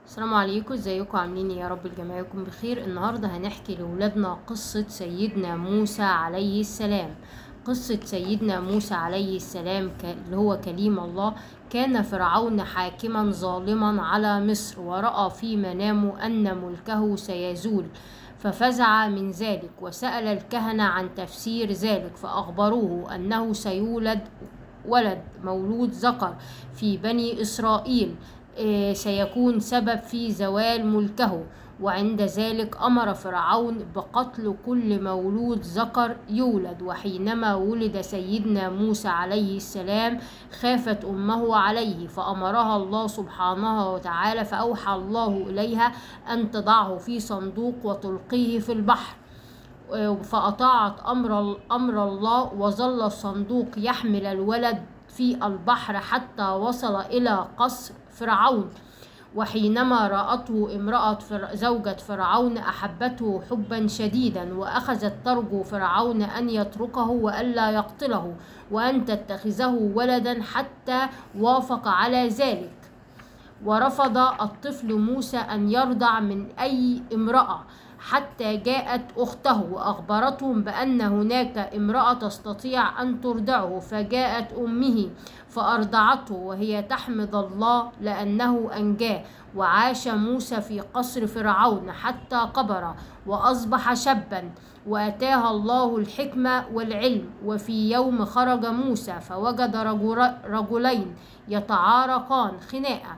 السلام عليكم، ازيكم؟ عاملين ايه؟ يا رب الجميع يكون بخير. النهارده هنحكي لولادنا قصة سيدنا موسى عليه السلام. قصة سيدنا موسى عليه السلام اللي هو كليم الله. كان فرعون حاكما ظالما على مصر، ورأى في منامه أن ملكه سيزول، ففزع من ذلك وسأل الكهنة عن تفسير ذلك، فأخبروه أنه سيولد مولود ذكر في بني إسرائيل سيكون سبب في زوال ملكه. وعند ذلك أمر فرعون بقتل كل مولود ذكر يولد. وحينما ولد سيدنا موسى عليه السلام خافت أمه عليه، فأمرها الله سبحانه وتعالى، فأوحى الله إليها أن تضعه في صندوق وتلقيه في البحر. فأطاعت أمر الله، وظل الصندوق يحمل الولد في البحر حتى وصل إلى قصر فرعون. وحينما رأته امرأة زوجة فرعون أحبته حبا شديدا، وأخذت ترجو فرعون أن يتركه وألا يقتله وأن تتخذه ولدا، حتى وافق على ذلك. ورفض الطفل موسى أن يرضع من أي امرأة حتى جاءت أخته وأخبرتهم بأن هناك امرأة تستطيع أن ترضعه، فجاءت أمه فأرضعته وهي تحمد الله لأنه أنجاه. وعاش موسى في قصر فرعون حتى كبر وأصبح شابا، وأتاه الله الحكمة والعلم. وفي يوم خرج موسى فوجد رجلين يتعارقان خناقة،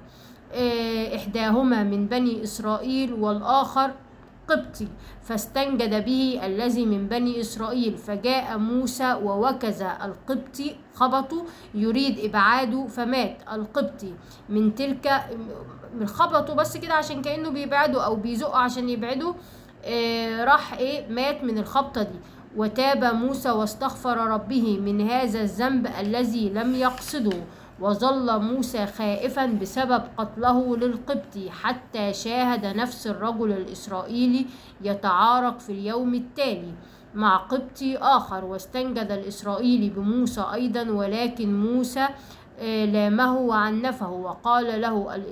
إحداهما من بني إسرائيل والآخر قبطي، فاستنجد به الذي من بني إسرائيل. فجاء موسى ووكز القبطي خبطه يريد إبعاده، فمات القبطي من خبطه بس كده عشان كأنه بيبعده أو بيزقه عشان يبعده. راح مات من الخبطة دي. وتاب موسى واستغفر ربه من هذا الذنب الذي لم يقصده. وظل موسى خائفا بسبب قتله للقبطي حتى شاهد نفس الرجل الإسرائيلي يتعارك في اليوم التالي مع قبطي آخر. واستنجد الإسرائيلي بموسى أيضا، ولكن موسى لامه وعنفه. وقال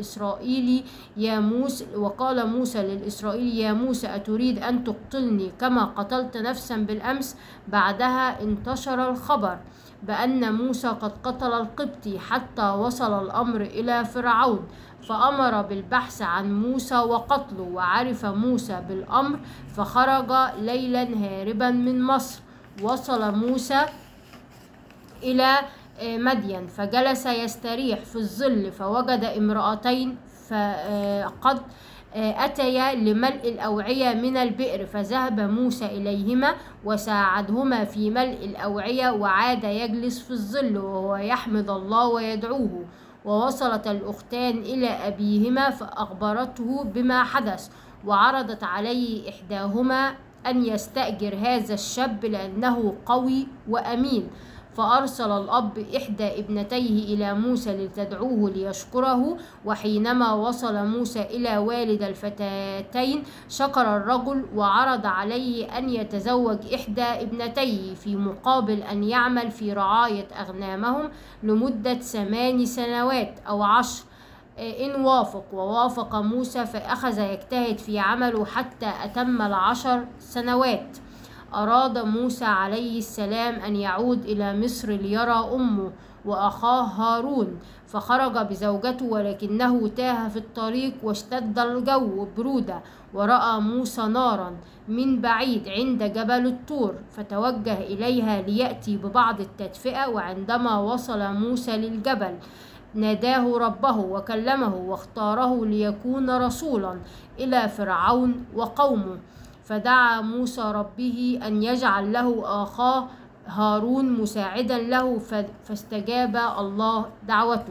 موسى للإسرائيلي: يا موسى، أتريد أن تقتلني كما قتلت نفسا بالأمس؟ بعدها انتشر الخبر بأن موسى قد قتل القبطي حتى وصل الأمر إلى فرعون، فأمر بالبحث عن موسى وقتله. وعرف موسى بالأمر فخرج ليلا هاربا من مصر. وصل موسى إلى مدين فجلس يستريح في الظل، فوجد امرأتين قد أتيا لملء الأوعية من البئر، فذهب موسى إليهما وساعدهما في ملء الأوعية، وعاد يجلس في الظل وهو يحمد الله ويدعوه. ووصلت الأختان إلى أبيهما فأخبرته بما حدث، وعرضت عليه إحداهما أن يستأجر هذا الشاب لأنه قوي وأمين. فأرسل الأب إحدى ابنتيه إلى موسى لتدعوه ليشكره. وحينما وصل موسى إلى والد الفتاتين شكر الرجل، وعرض عليه أن يتزوج إحدى ابنتيه في مقابل أن يعمل في رعاية أغنامهم لمدة 8 سنوات أو 10 إن ووافق موسى، فأخذ يجتهد في عمله حتى أتم 10 سنوات. أراد موسى عليه السلام أن يعود إلى مصر ليرى أمه وأخاه هارون، فخرج بزوجته، ولكنه تاه في الطريق واشتد الجو برودة. ورأى موسى نارا من بعيد عند جبل الطور، فتوجه إليها ليأتي ببعض التدفئة. وعندما وصل موسى للجبل ناداه ربه وكلمه واختاره ليكون رسولا إلى فرعون وقومه. فدعا موسى ربه أن يجعل له أخاه هارون مساعدا له، فاستجاب الله دعوته.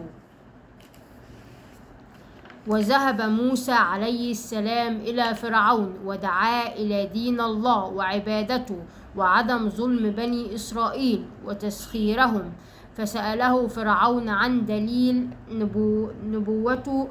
وذهب موسى عليه السلام إلى فرعون ودعاه إلى دين الله وعبادته وعدم ظلم بني إسرائيل وتسخيرهم، فسأله فرعون عن دليل نبوته،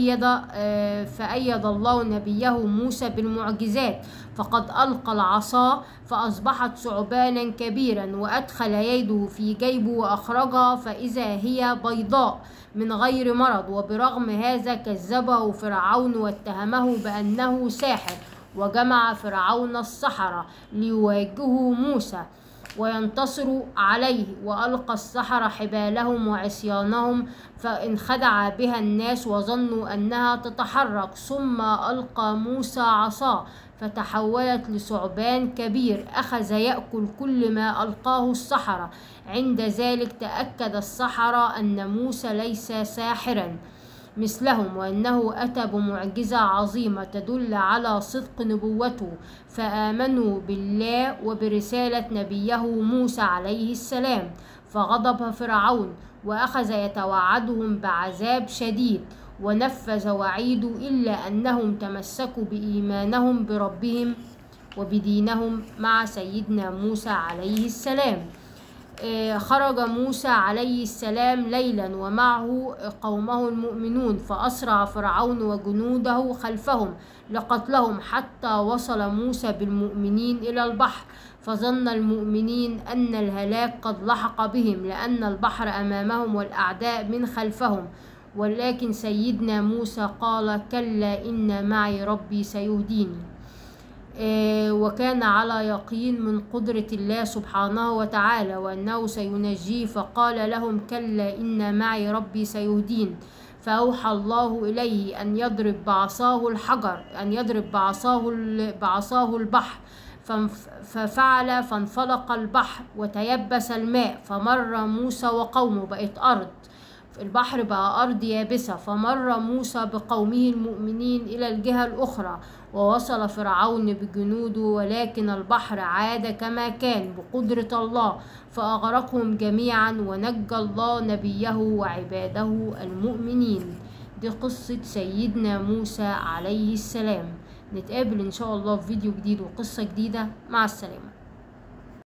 فأيد الله نبيه موسى بالمعجزات، فقد ألقى العصا فأصبحت ثعبانا كبيرا، وأدخل يده في جيبه وأخرجها فإذا هي بيضاء من غير مرض. وبرغم هذا كذبه فرعون واتهمه بأنه ساحر، وجمع فرعون السحرة ليواجهوا موسى وينتصروا عليه، وألقى السحرة حبالهم وعصيانهم فانخدع بها الناس وظنوا أنها تتحرك، ثم ألقى موسى عصاه فتحولت لثعبان كبير أخذ يأكل كل ما ألقاه السحرة. عند ذلك تأكد السحرة أن موسى ليس ساحرا مثلهم، وأنه أتى بمعجزة عظيمة تدل على صدق نبوته، فآمنوا بالله وبرسالة نبيه موسى عليه السلام. فغضب فرعون وأخذ يتوعدهم بعذاب شديد، ونفذ وعيده، إلا أنهم تمسكوا بإيمانهم بربهم وبدينهم مع سيدنا موسى عليه السلام. خرج موسى عليه السلام ليلا ومعه قومه المؤمنون، فأسرع فرعون وجنوده خلفهم لقتلهم، حتى وصل موسى بالمؤمنين إلى البحر، فظن المؤمنين أن الهلاك قد لحق بهم، لأن البحر أمامهم والأعداء من خلفهم. ولكن سيدنا موسى قال: كلا إن معي ربي سيهديني. وكان على يقين من قدرة الله سبحانه وتعالى وأنه سينجيه، فقال لهم: كلا إن معي ربي سيهدين. فأوحى الله إليه أن يضرب بعصاه الحجر، أن يضرب بعصاه البحر، ففعل، فانفلق البحر وتيبس الماء، فمر موسى وقومه، بقت أرض، البحر بقى أرض يابسة. فمر موسى بقومه المؤمنين إلى الجهة الأخرى، ووصل فرعون بجنوده، ولكن البحر عاد كما كان بقدرة الله، فأغرقهم جميعا، ونجى الله نبيه وعباده المؤمنين. دي قصة سيدنا موسى عليه السلام. نتقابل إن شاء الله في فيديو جديد وقصة جديدة. مع السلامة.